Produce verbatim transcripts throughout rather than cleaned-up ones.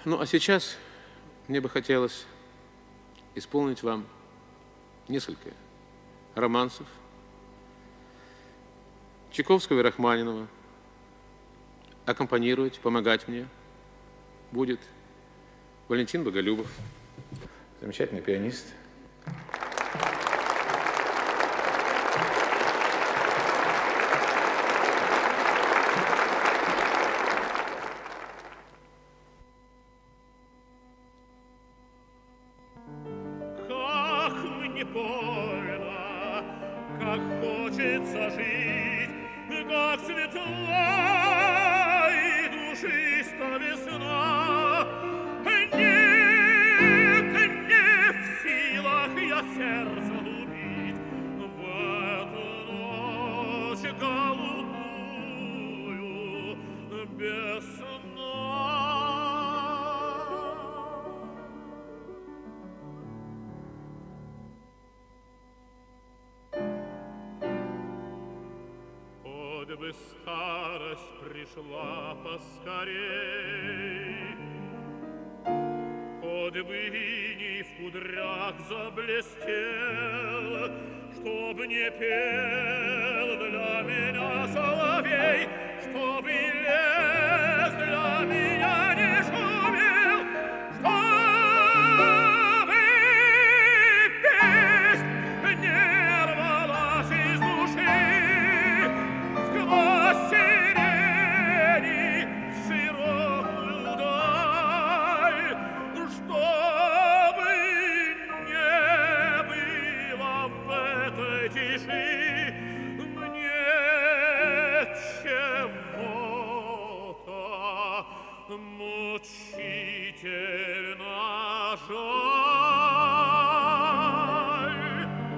Ну, а сейчас мне бы хотелось исполнить вам несколько романсов Чайковского и Рахманинова. Аккомпанировать, помогать мне будет Валентин Боголюбов, замечательный пианист. Пришла поскорей, хоть бы иней в кудрях заблестел, чтоб не пел для меня соловей, чтоб и лес для меня не шумел, чтобы песнь не рвалась из души сквозь мучительно жаль.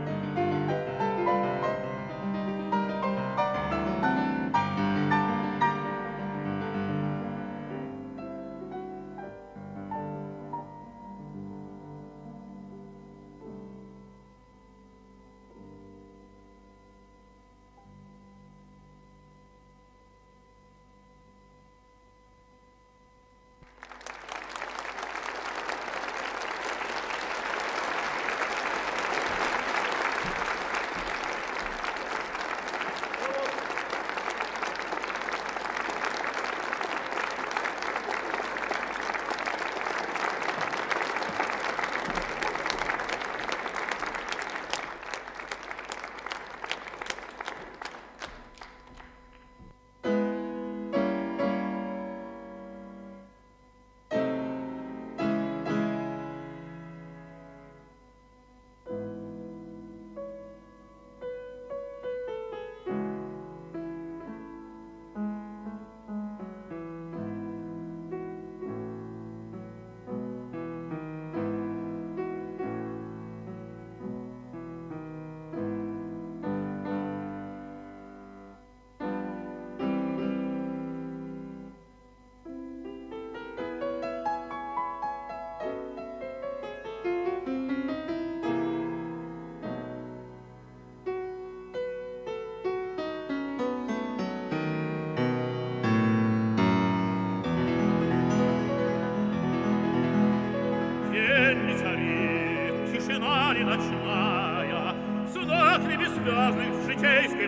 Ночная, знак ли бессвязных в житейской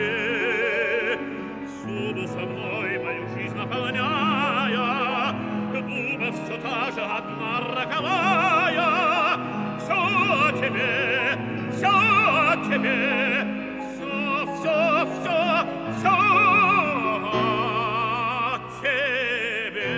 борьбе, всюду со мной мою жизнь наполняя, дума все та же одна роковая. Все о тебе, все о тебе, все, все, все, все о тебе.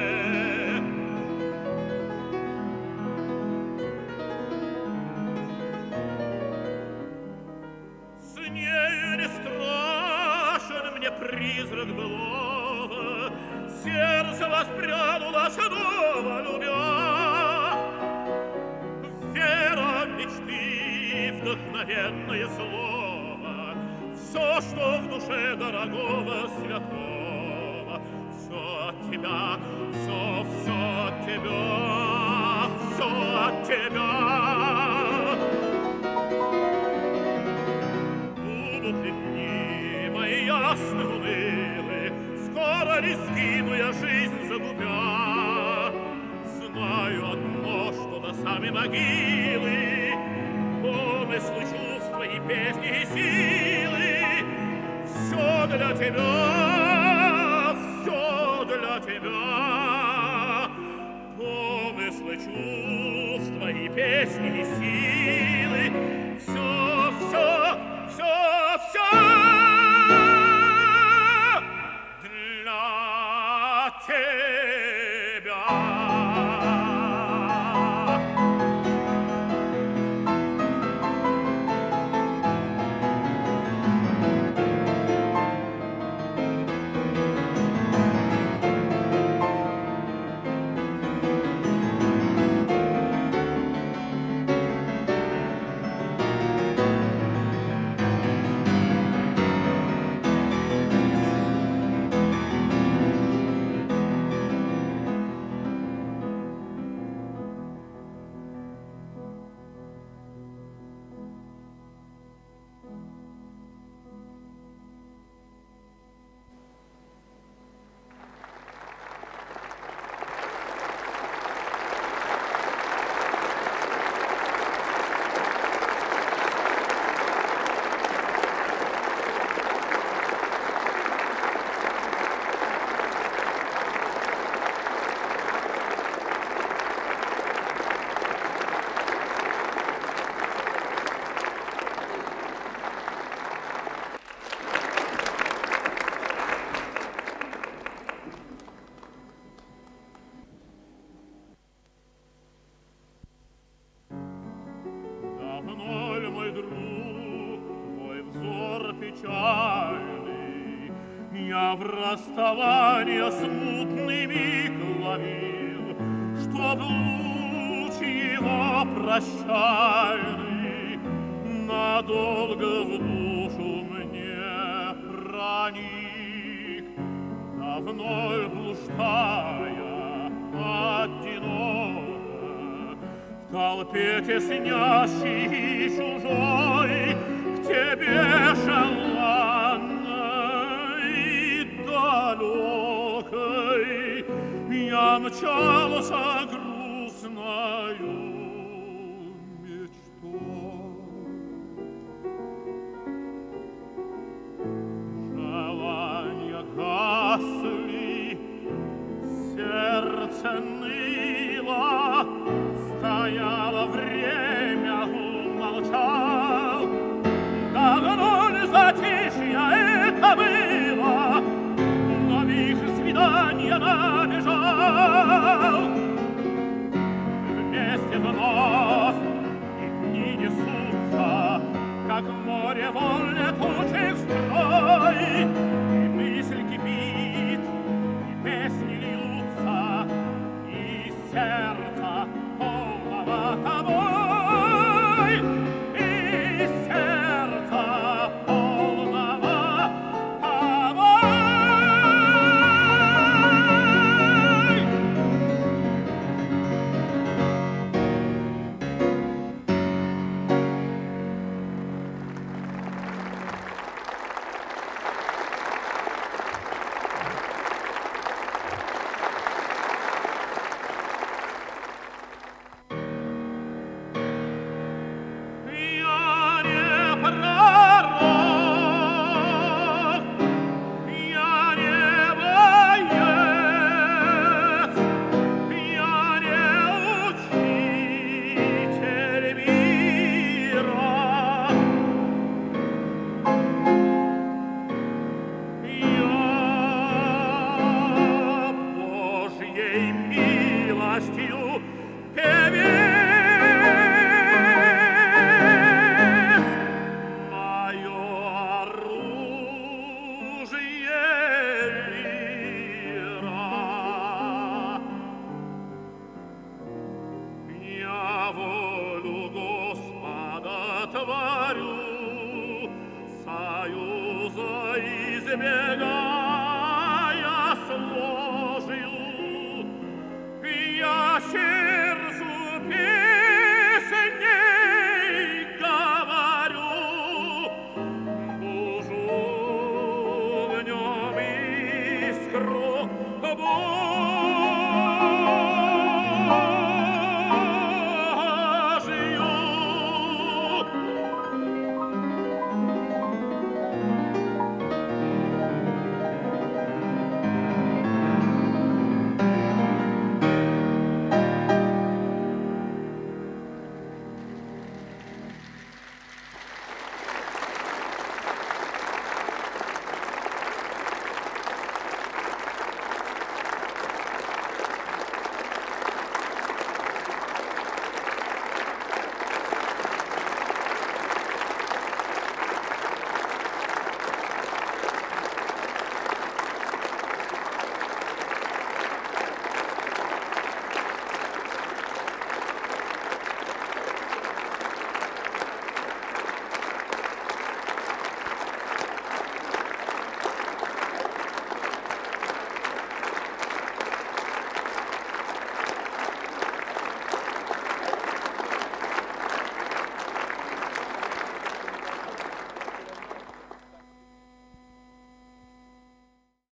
Призрак былого сердце воспрянуло снова, любя. Вера мечты, вдохновенное слово, все, что в душе дорогого, святого, все от тебя, все, все от тебя, все от тебя. Будут ли дни мои ясны, унылы, скоро ли сгину я жизнь загубя? знаю одно, что до самой могилы помыслы, чувства и песни и силы. Все для тебя, все для тебя. Помыслы, чувства и песни и силы. Все, все, все, все для тебя. Давно ли, мой друг, мой взор печальный я в расставание смутный миг ловил, чтоб луч его прощальный надолго в душу мне проник. Давно ли, блуждая одиноко в толпе теснящей и чужой, к тебе желанной и далекой я мчался грустною мечтой. Желания гасли, сердце ныло, стояло время, молчал. Давно ли затишье это было, но миг свидания набежал. Вместе вновь и дни несутся, как в море волн летучих строй, и мысль кипит, и песни льются, и сердце полного тобой, и сердце полного тобой. Союза измены